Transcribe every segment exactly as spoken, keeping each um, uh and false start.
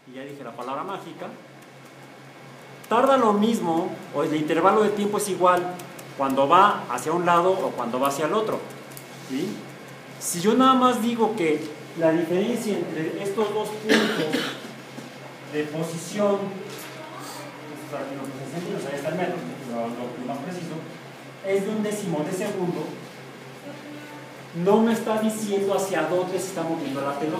y ya dije la palabra mágica, tarda lo mismo, o el intervalo de tiempo es igual cuando va hacia un lado o cuando va hacia el otro, ¿sí? Si yo nada más digo que la diferencia entre estos dos puntos de posición, ahí está el metro, lo, lo más preciso, es de un décimo de segundo, no me está diciendo hacia dónde se está moviendo la pelota.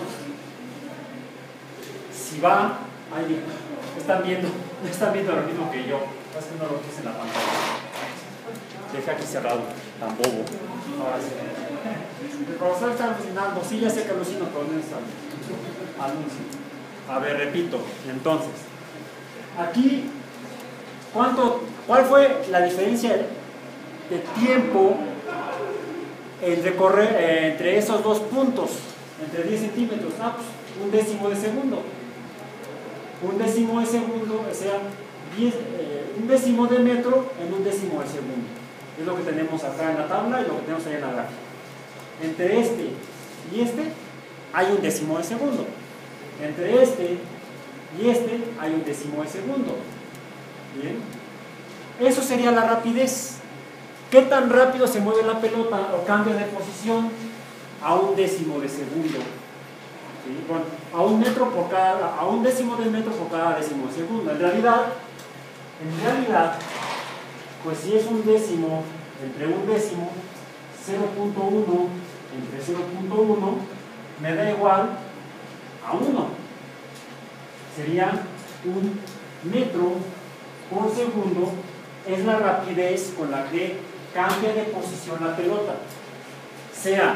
Si va, ahí están viendo, están viendo lo mismo que yo, es que no lo puse en la pantalla. Deja aquí cerrado, tan bobo. Ahora sí. El profesor está alucinando, sí, ya sé que alucino, pero no es anuncio. A ver, repito, entonces, aquí, ¿cuánto, ¿cuál fue la diferencia de tiempo entre, correr, eh, entre esos dos puntos? Entre diez centímetros, ah, pues, un décimo de segundo. Un décimo de segundo, o sea, diez, eh, un décimo de metro en un décimo de segundo. Es lo que tenemos acá en la tabla y lo que tenemos ahí en la gráfica. Entre este y este hay un décimo de segundo. Entre este y este hay un décimo de segundo. Bien. Eso sería la rapidez. ¿Qué tan rápido se mueve la pelota o cambia de posición? A un décimo de segundo. ¿Sí? Bueno, a un metro por cada, a un décimo de metro por cada décimo de segundo. En realidad, en realidad, pues si es un décimo entre un décimo, cero punto uno entre cero punto uno, me da igual a uno. Sería un metro por segundo, es la rapidez con la que cambia de posición la pelota, sea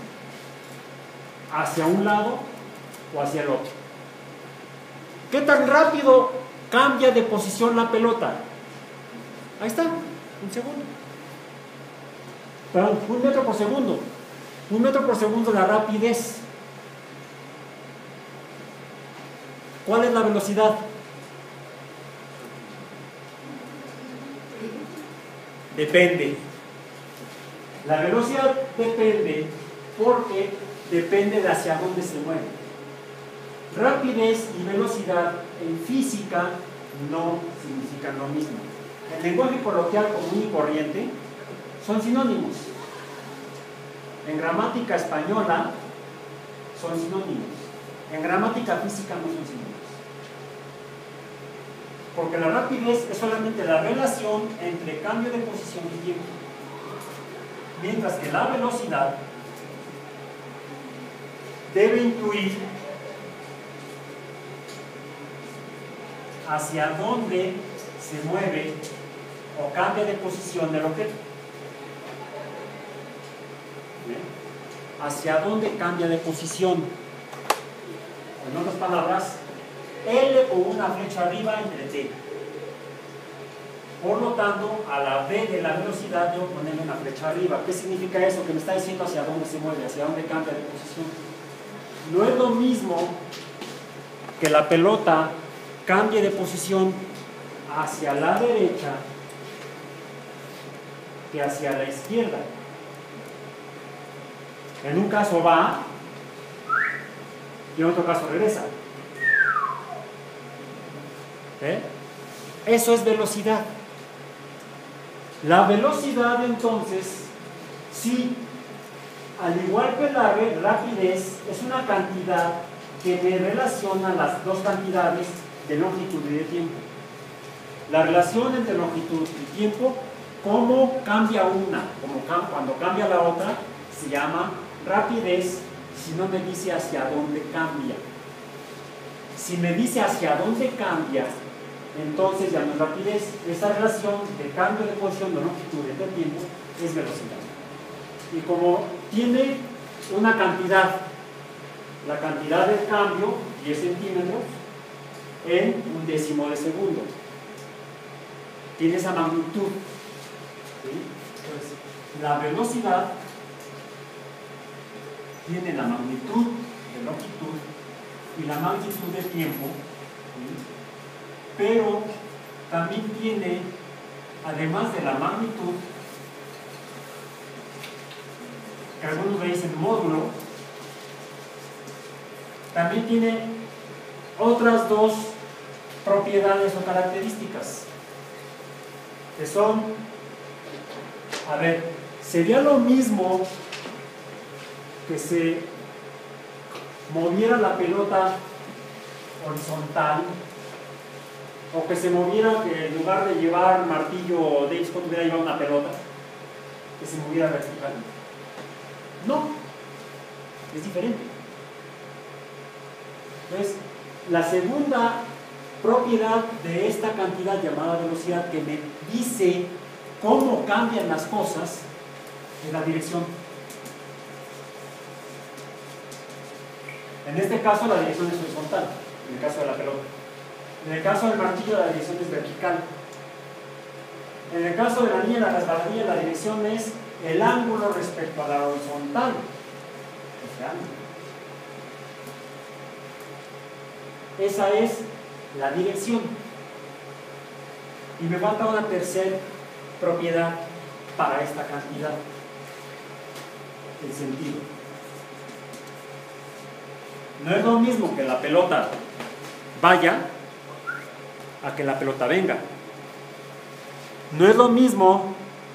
hacia un lado o hacia el otro. ¿Qué tan rápido cambia de posición la pelota? Ahí está, un segundo. Perdón, un metro por segundo. Un metro por segundo la rapidez. ¿Cuál es la velocidad? Depende. La velocidad depende porque depende de hacia dónde se mueve. Rapidez y velocidad en física no significan lo mismo. En lenguaje coloquial común y corriente son sinónimos. En gramática española son sinónimos. En gramática física no son sinónimos. Porque la rapidez es solamente la relación entre cambio de posición y tiempo. Mientras que la velocidad debe incluir hacia dónde se mueve o cambia de posición el objeto. ¿Bien? Hacia dónde cambia de posición. En otras palabras, L o una flecha arriba entre T. Por lo tanto, a la V de la velocidad debo ponerle una flecha arriba. ¿Qué significa eso? Que me está diciendo hacia dónde se mueve, hacia dónde cambia de posición. No es lo mismo que la pelota cambie de posición hacia la derecha que hacia la izquierda. En un caso va y en otro caso regresa. ¿Eh? Eso es velocidad. La velocidad, entonces, sí, al igual que la rapidez, es una cantidad que me relaciona las dos cantidades de longitud y de tiempo. La relación entre longitud y tiempo, cómo cambia una, como cam- cuando cambia la otra, se llama rapidez, si no me dice hacia dónde cambia. Si me dice hacia dónde cambia, entonces ya no es rapidez. Esa relación de cambio de posición de longitud y de tiempo es velocidad. Y como tiene una cantidad, la cantidad del cambio, diez centímetros, en un décimo de segundo. Tiene esa magnitud. ¿Sí? Entonces, la velocidad tiene la magnitud de longitud y la magnitud de tiempo, ¿sí? Pero también tiene, además de la magnitud, que algunos le dicen módulo, también tiene otras dos propiedades o características, que son, a ver, sería lo mismo que se moviera la pelota horizontal, o que se moviera, que en lugar de llevar martillo Davis Scott hubiera llevado una pelota, que se moviera verticalmente. No, es diferente. Entonces, la segunda propiedad de esta cantidad llamada velocidad, que me dice cómo cambian las cosas, es la dirección. En este caso la dirección es horizontal, en el caso de la pelota. En el caso del martillo la dirección es vertical. En el caso de la niña, la resbaladilla, la dirección es el ángulo respecto a la horizontal. Ese ángulo. Esa es la dirección. Y me falta una tercera propiedad para esta cantidad: el sentido. No es lo mismo que la pelota vaya a que la pelota venga. No es lo mismo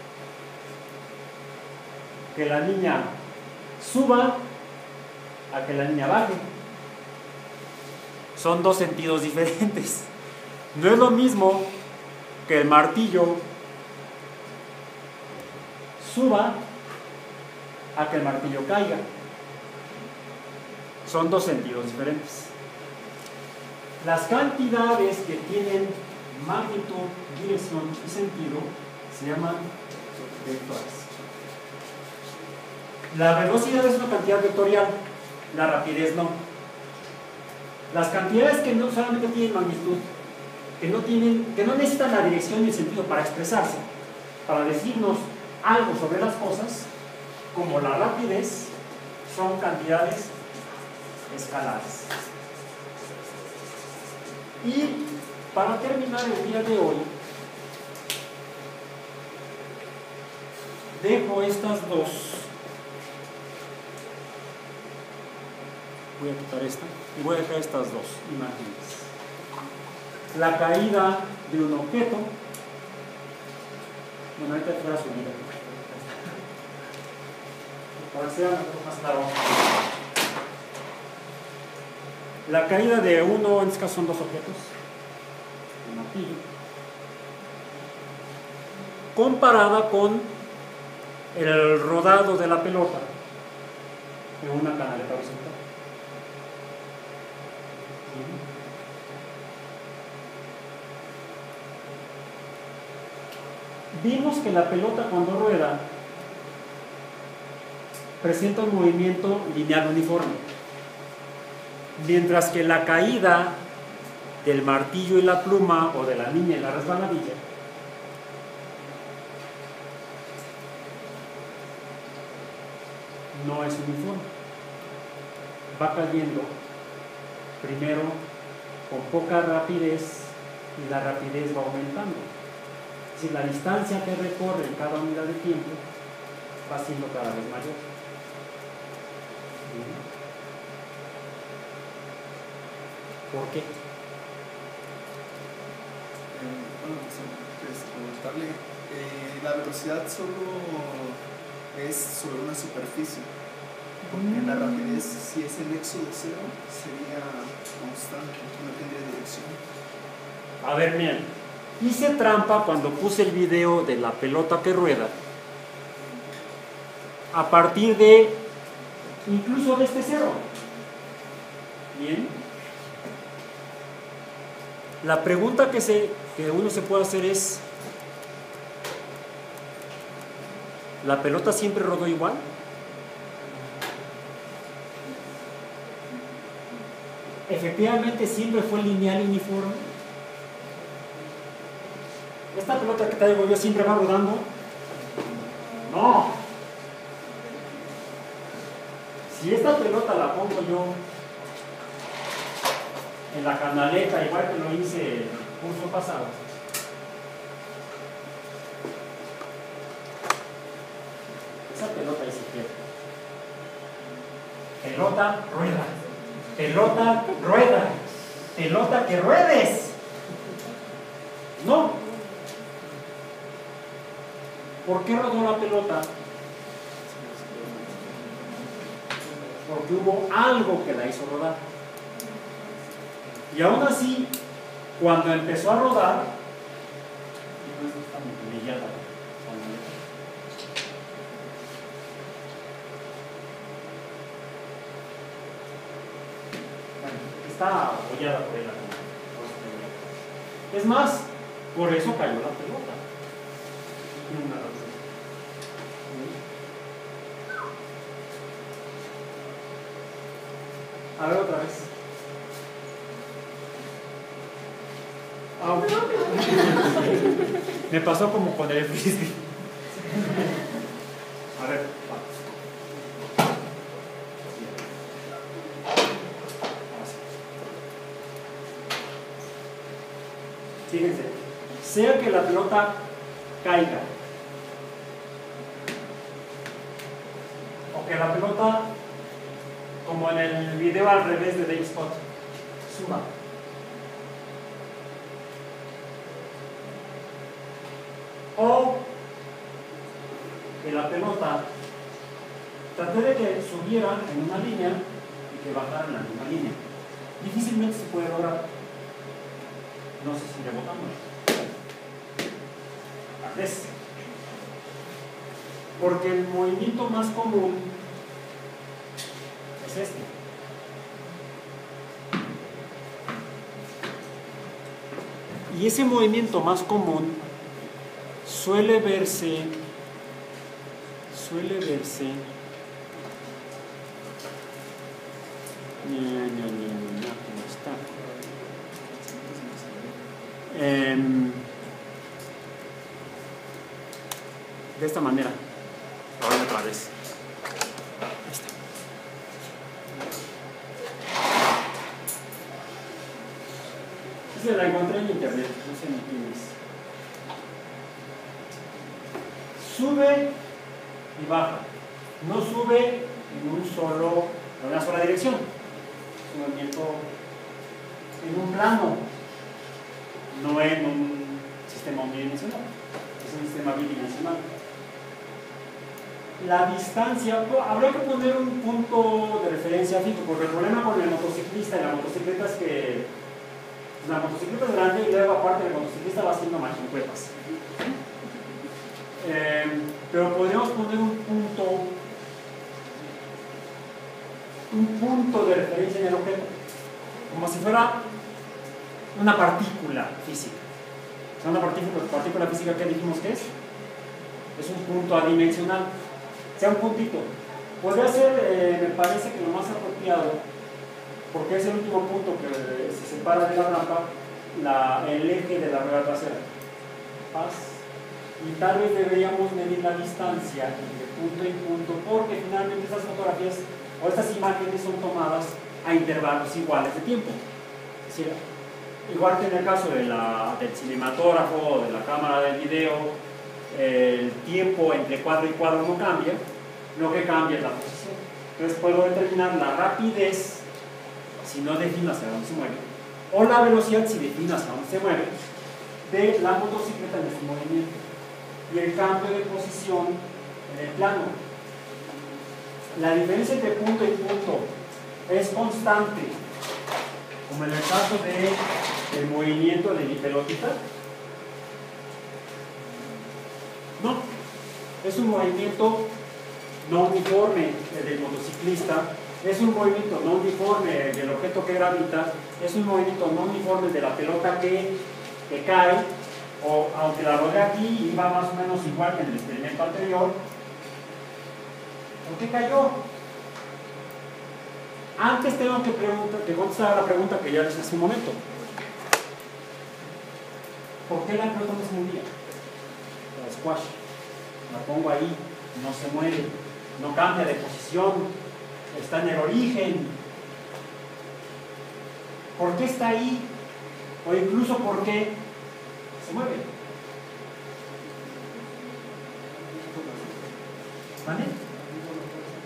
que la niña suba a que la niña baje. Son dos sentidos diferentes. No es lo mismo que el martillo suba a que el martillo caiga. Son dos sentidos diferentes. Las cantidades que tienen magnitud, dirección y sentido se llaman vectores. La velocidad es una cantidad vectorial, la rapidez no. Las cantidades que no solamente tienen magnitud, que no, tienen, que no necesitan la dirección y el sentido para expresarse, para decirnos algo sobre las cosas, como la rapidez, son cantidades escalares. Y para terminar el día de hoy, dejo estas dos. Voy a quitar esta y voy a dejar estas dos imágenes. La caída de un objeto. Bueno, ahorita te voy a subir para que sea más claro. La caída de uno, en este caso son dos objetos, un martillo, comparada con el rodado de la pelota en una canaleta horizontal. Vimos que la pelota, cuando rueda, presenta un movimiento lineal uniforme, mientras que la caída del martillo y la pluma, o de la niña y la resbaladilla, no es uniforme. Va cayendo primero con poca rapidez y la rapidez va aumentando. Si la distancia que recorre en cada unidad de tiempo va siendo cada vez mayor. ¿Por qué? Eh, bueno, pues, preguntarle, eh, la velocidad solo es sobre una superficie, porque la rapidez, si es el nexo de cero, sería constante, no tendría dirección. A ver, miren. Hice trampa cuando puse el video de la pelota que rueda, a partir de, incluso de este cero. Bien. La pregunta que, se, que uno se puede hacer es, ¿la pelota siempre rodó igual? ¿Efectivamente siempre fue lineal y uniforme? ¿Esta pelota que traigo yo siempre va rodando? No. Si esta pelota la pongo yo en la canaleta, igual que lo hice el curso pasado, esa pelota ahí se pierde. Pelota, rueda. Pelota, rueda. pelota que ruedes. No. ¿Por qué rodó la pelota? Porque hubo algo que la hizo rodar. Y aún así, cuando empezó a rodar, está apoyada por él. Es más, por eso cayó la pelota. Tiene una razón. A ver otra vez. Ah, me pasó como con el frisbee. A ver, va. Fíjense, sea que la pelota caiga o que la pelota, como en el video al revés de Dave Scott, suba. O que la pelota traté de que subiera en una línea y que bajara en la misma línea. Difícilmente se puede lograr. No sé si rebotamos. Tal vez. Porque el movimiento más común es este. Y ese movimiento más común suele verse, suele verse, no, no, no, no, no está. Eh, de esta manera. Ahora otra vez. Esta. Esa la encontré en internet, no sé ni quién es. Sube y baja. No sube en un solo, en una sola dirección. Es un movimiento en un plano, no en un sistema unidimensional. Es un sistema bidimensional. La distancia, habría que poner un punto de referencia fijo, porque el problema con el motociclista y la motocicleta es que la motocicleta es grande y luego aparte el motociclista va haciendo machincuetas. Eh, pero podríamos poner un punto un punto de referencia en el objeto, como si fuera una partícula física. O sea, una partícula, partícula física que dijimos que es es un punto adimensional, sea un puntito. Podría ser, eh, me parece que lo más apropiado, porque es el último punto que se separa de la rampa, la, el eje de la rueda trasera. Paz. Y tal vez deberíamos medir la distancia entre punto y punto, porque finalmente estas fotografías o estas imágenes son tomadas a intervalos iguales de tiempo. Es decir, igual que en el caso de la, del cinematógrafo o de la cámara de video, el tiempo entre cuadro y cuadro no cambia, lo que cambia es la posición. Entonces puedo determinar la rapidez si no defino hacia dónde se mueve, o la velocidad si defino hacia dónde se mueve, de la motocicleta en este movimiento, y el cambio de posición en el plano. La diferencia entre punto y punto es constante, como en el caso del movimiento de mi pelotita. No, es un movimiento no uniforme el del motociclista, es un movimiento no uniforme del objeto que gravita, es un movimiento no uniforme de la pelota que, que cae, o aunque la rodea aquí iba más o menos igual que en el experimento anterior. ¿Por qué cayó? Antes tengo que, preguntar, que contestar la pregunta que ya les hice hace un momento. ¿Por qué la pelota no se movía? La squash. La pongo ahí, no se mueve, no cambia de posición, está en el origen. ¿Por qué está ahí? O incluso ¿por qué se mueve? ¿Vale?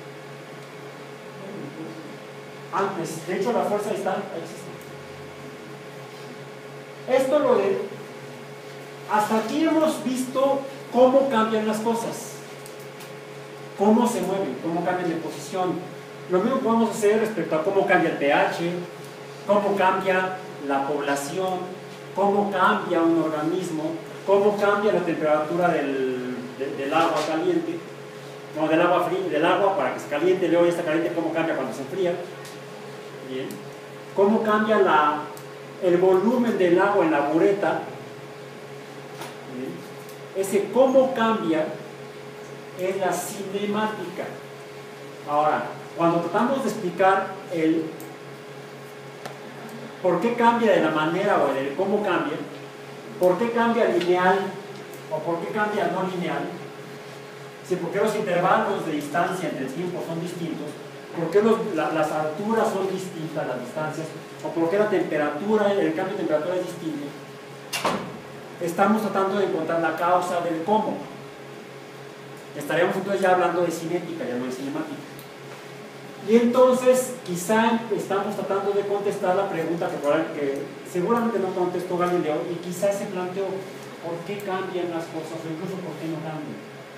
Antes, de hecho la fuerza está, ahí existe. Esto lo de... Hasta aquí hemos visto cómo cambian las cosas, cómo se mueven, cómo cambian de posición. Lo mismo podemos hacer respecto a cómo cambia el pH, cómo cambia la población, cómo cambia un organismo, cómo cambia la temperatura del, de, del agua caliente, no, del agua fría, del agua para que se caliente, luego ya está caliente, cómo cambia cuando se enfría. Bien. Cómo cambia la, el volumen del agua en la bureta. Bien. Ese cómo cambia es la cinemática. Ahora, cuando tratamos de explicar el por qué cambia de la manera o el cómo cambia, por qué cambia lineal o por qué cambia no lineal, si por qué los intervalos de distancia entre el tiempo son distintos, por qué los, la, las alturas son distintas, las distancias, o por qué la temperatura, el cambio de temperatura es distinto, estamos tratando de encontrar la causa del cómo. Estaríamos entonces ya hablando de cinética, ya no de cinemática. Y entonces quizá estamos tratando de contestar la pregunta que, que seguramente no contestó Galileo, y quizás se planteó por qué cambian las cosas o incluso por qué no cambian.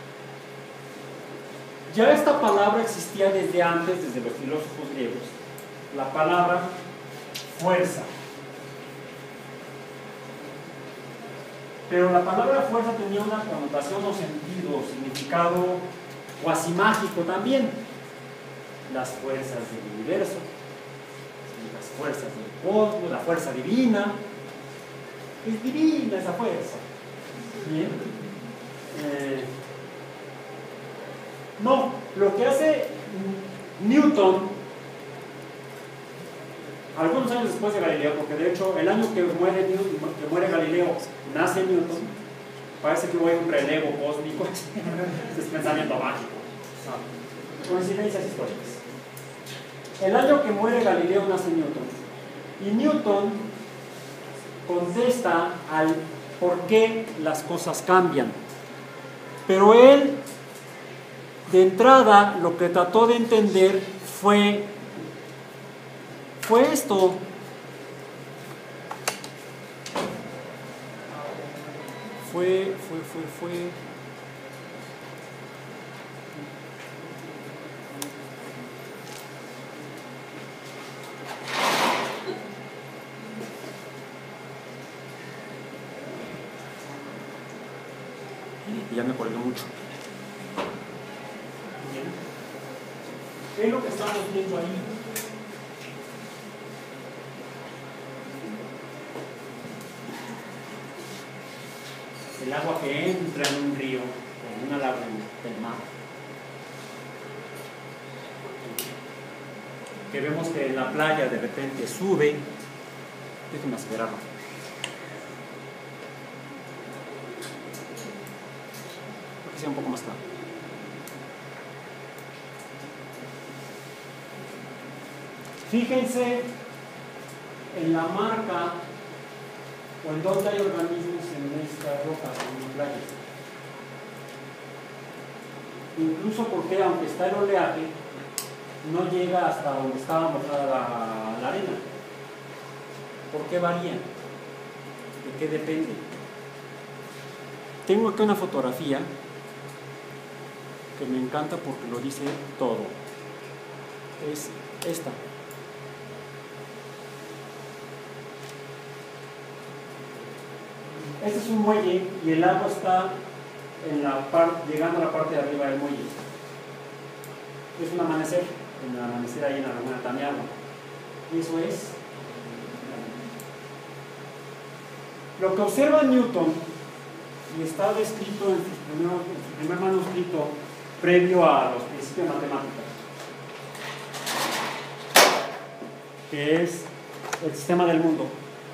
Ya esta palabra existía desde antes, desde los filósofos griegos, la palabra fuerza. Pero la palabra fuerza tenía una connotación o sentido, significado cuasi mágico también. Las fuerzas del universo, las fuerzas del cosmos, la fuerza divina. Es divina esa fuerza. Bien. Eh, no, lo que hace Newton, algunos años después de Galileo, porque de hecho el año que muere, Newton, que muere Galileo, nace Newton, parece que hubo un relevo cósmico, es pensamiento mágico, no, coincidencias históricas. El año que muere Galileo nace Newton, y Newton contesta al por qué las cosas cambian, pero él de entrada lo que trató de entender fue fue esto. Fue, fue, fue, fue. Y ya me colgué mucho. Bien. ¿Qué es lo que estamos viendo ahí? El agua que entra en un río, en una laguna del mar. Que vemos que en la playa de repente sube. Déjenme acelerarlo. Creo que sea un poco más claro. Fíjense en la marca o en dónde hay organismos en estas rocas, en las playas. Incluso porque aunque está el oleaje, no llega hasta donde estaba mojada la, la arena. ¿Por qué varía? ¿De qué depende? Tengo aquí una fotografía que me encanta porque lo dice todo. Es esta. Este es un muelle y el agua está en la parte, llegando a la parte de arriba del muelle. Es un amanecer, en el amanecer ahí en la laguna Tamiagua. Y eso es lo que observa Newton, y está descrito en su, primer, en su primer manuscrito previo a los principios de matemáticas, que es el sistema del mundo.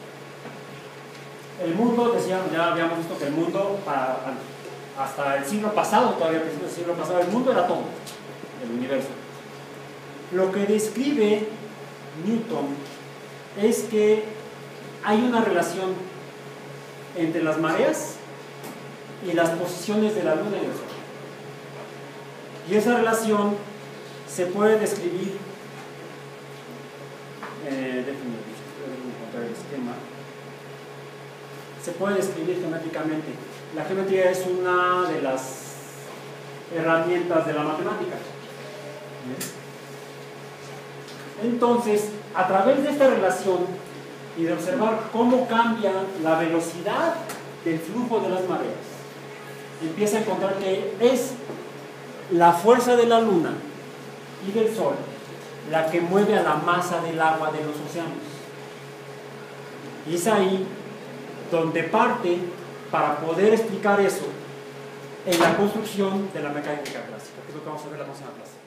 El mundo, decíamos, ya habíamos visto que el mundo, para, hasta el siglo pasado, todavía al principio del siglo pasado, el mundo era todo, el universo. Lo que describe Newton es que hay una relación entre las mareas y las posiciones de la luna y del sol. Y esa relación se puede describir, eh, déjenme encontrar el esquema. se puede describir geométricamente. La geometría es una de las herramientas de la matemática. Entonces, a través de esta relación y de observar cómo cambia la velocidad del flujo de las mareas, empieza a encontrar que es la fuerza de la luna y del sol la que mueve a la masa del agua de los océanos. Y es ahí donde parte para poder explicar eso en la construcción de la mecánica clásica, que es lo que vamos a ver la próxima clase.